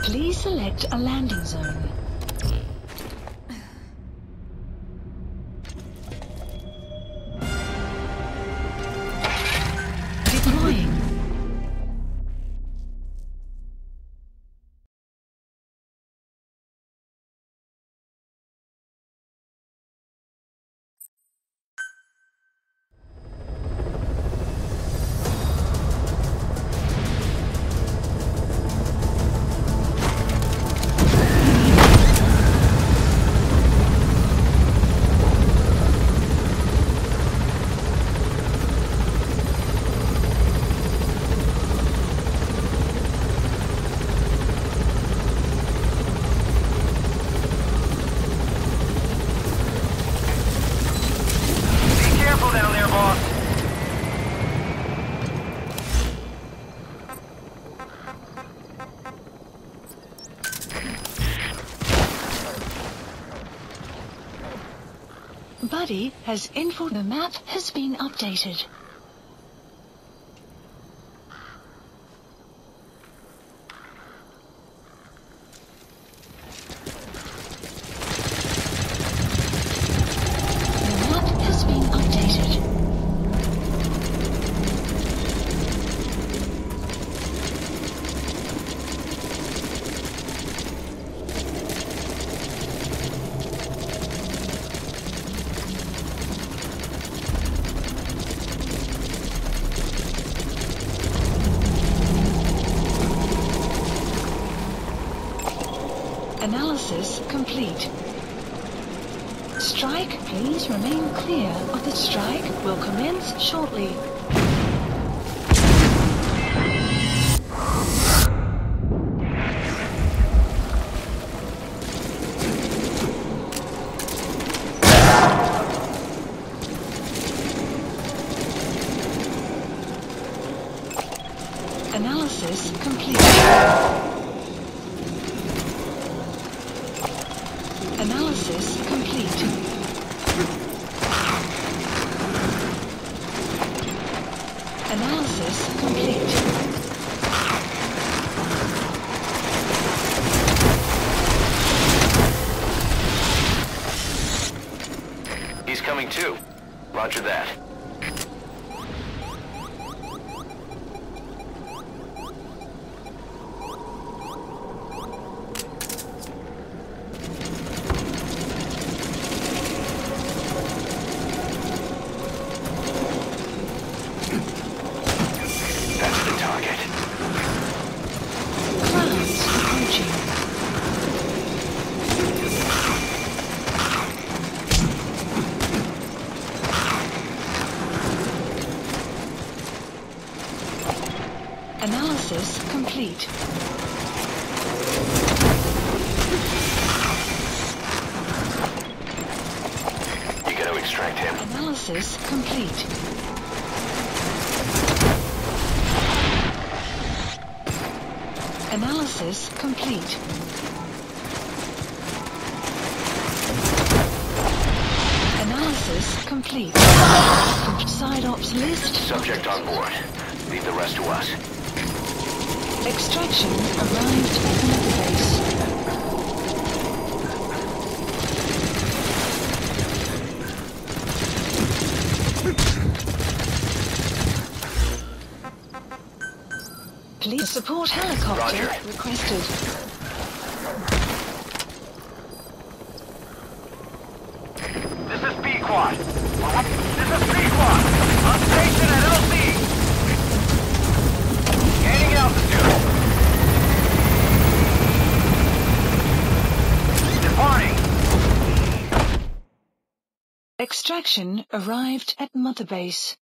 Please select a landing zone. Deploying. Buddy has info. The map has been updated. The map has been updated. Analysis complete. Strike, please remain clear of the strike. Will commence shortly. Analysis complete. Analysis complete. Analysis complete. He's coming too. Roger that. Analysis complete. You got to extract him. Analysis complete. Analysis complete. Analysis complete. Side ops list. Subject on board. Leave the rest to us. Extraction arrived at the base. Please support helicopter Roger. requested. This is B-Quad. This is B-Quad. On station at LC. Gaining altitude. Departing. Extraction arrived at Mother Base.